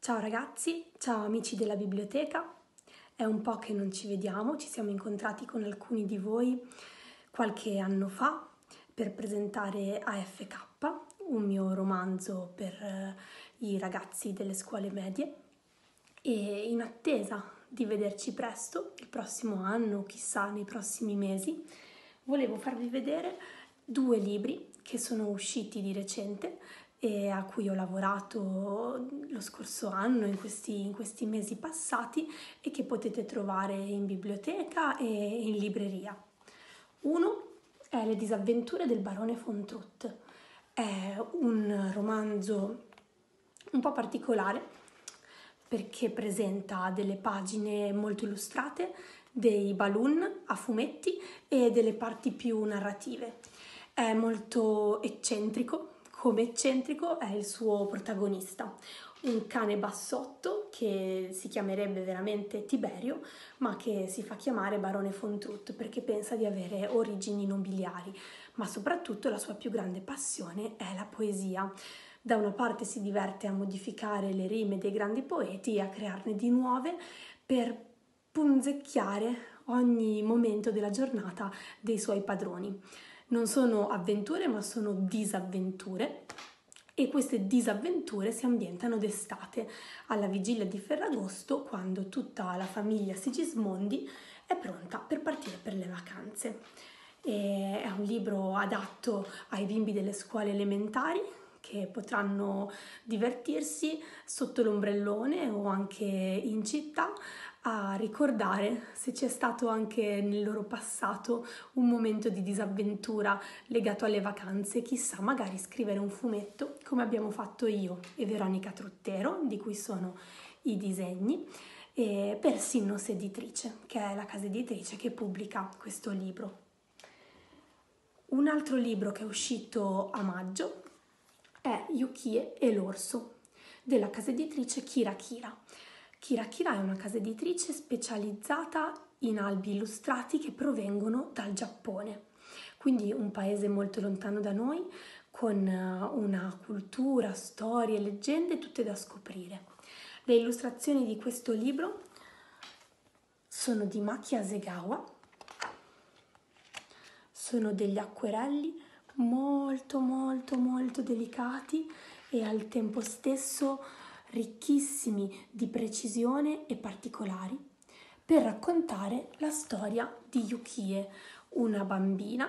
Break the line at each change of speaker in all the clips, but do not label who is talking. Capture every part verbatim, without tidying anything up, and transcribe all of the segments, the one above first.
Ciao ragazzi, ciao amici della biblioteca, è un po' che non ci vediamo, ci siamo incontrati con alcuni di voi qualche anno fa per presentare A F K, un mio romanzo per eh, i ragazzi delle scuole medie, e in attesa di vederci presto, il prossimo anno, chissà nei prossimi mesi, volevo farvi vedere due libri che sono usciti di recente e a cui ho lavorato lo scorso anno, in questi, in questi mesi passati, e che potete trovare in biblioteca e in libreria. Uno è Le disavventure del barone von Trott. È un romanzo un po' particolare perché presenta delle pagine molto illustrate, dei balloon a fumetti e delle parti più narrative. È molto eccentrico, come eccentrico è il suo protagonista, un cane bassotto che si chiamerebbe veramente Tiberio, ma che si fa chiamare barone von Trott perché pensa di avere origini nobiliari, ma soprattutto la sua più grande passione è la poesia. Da una parte si diverte a modificare le rime dei grandi poeti e a crearne di nuove per punzecchiare ogni momento della giornata dei suoi padroni. Non sono avventure, ma sono disavventure, e queste disavventure si ambientano d'estate, alla vigilia di Ferragosto, quando tutta la famiglia Sigismondi è pronta per partire per le vacanze. E è un libro adatto ai bimbi delle scuole elementari, che potranno divertirsi sotto l'ombrellone o anche in città a ricordare se c'è stato anche nel loro passato un momento di disavventura legato alle vacanze. Chissà, magari scrivere un fumetto come abbiamo fatto io e Veronica Truttero, di cui sono i disegni, e per Sinnos Editrice, che è la casa editrice che pubblica questo libro. Un altro libro che è uscito a maggio è Yukie e l'orso, della casa editrice Kira Kira. Kira Kira è una casa editrice specializzata in albi illustrati che provengono dal Giappone, quindi un paese molto lontano da noi, con una cultura, storie, leggende tutte da scoprire. Le illustrazioni di questo libro sono di Maki Hasegawa, sono degli acquerelli molto molto molto delicati e al tempo stesso ricchissimi di precisione e particolari per raccontare la storia di Yukie, una bambina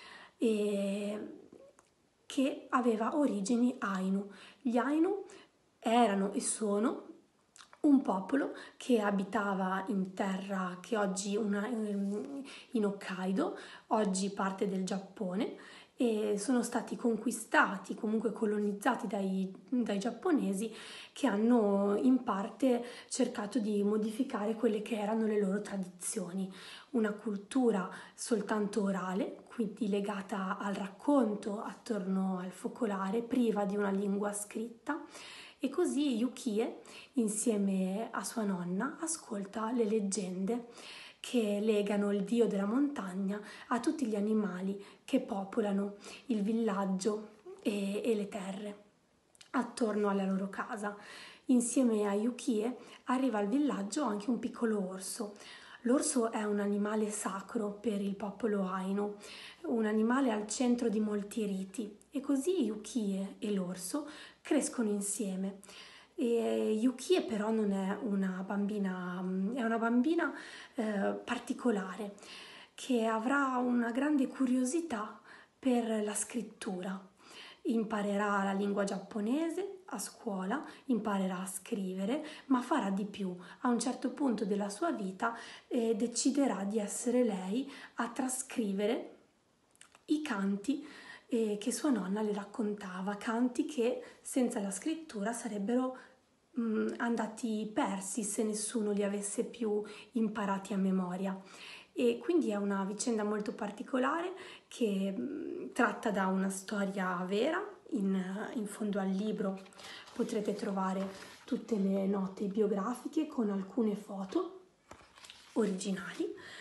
eh, che aveva origini Ainu. Gli Ainu erano e sono un popolo che abitava in terra che oggi una, in Hokkaido, oggi parte del Giappone, e sono stati conquistati, comunque colonizzati dai, dai giapponesi, che hanno in parte cercato di modificare quelle che erano le loro tradizioni. Una cultura soltanto orale, quindi legata al racconto attorno al focolare, priva di una lingua scritta. E così Yukie, insieme a sua nonna, ascolta le leggende che legano il dio della montagna a tutti gli animali che popolano il villaggio e, e le terre attorno alla loro casa. Insieme a Yukie arriva al villaggio anche un piccolo orso. L'orso è un animale sacro per il popolo Ainu, un animale al centro di molti riti, e così Yukie e l'orso crescono insieme. E Yukie però non è una bambina, è una bambina eh, particolare, che avrà una grande curiosità per la scrittura. Imparerà la lingua giapponese a scuola, imparerà a scrivere, ma farà di più. A un certo punto della sua vita eh, deciderà di essere lei a trascrivere i canti eh, che sua nonna le raccontava, canti che senza la scrittura sarebbero mh, andati persi se nessuno li avesse più imparati a memoria. E quindi è una vicenda molto particolare che mh, tratta da una storia vera. In, in fondo al libro potrete trovare tutte le note biografiche con alcune foto originali,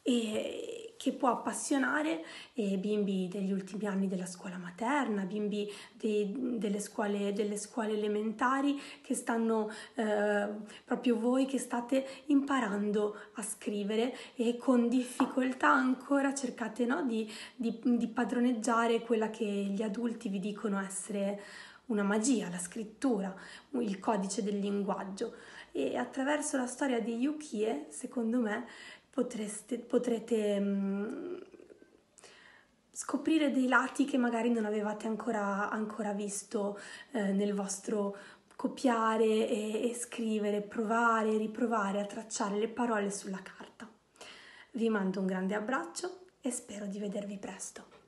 e che può appassionare eh, bimbi degli ultimi anni della scuola materna, bimbi dei, delle, scuole, delle scuole elementari, che stanno eh, proprio voi che state imparando a scrivere e con difficoltà ancora cercate, no, di, di, di padroneggiare quella che gli adulti vi dicono essere una magia, la scrittura, il codice del linguaggio. E attraverso la storia di Yukie, secondo me, potreste, potrete mh, scoprire dei lati che magari non avevate ancora, ancora visto eh, nel vostro copiare e, e scrivere, provare, riprovare a tracciare le parole sulla carta. Vi mando un grande abbraccio e spero di vedervi presto.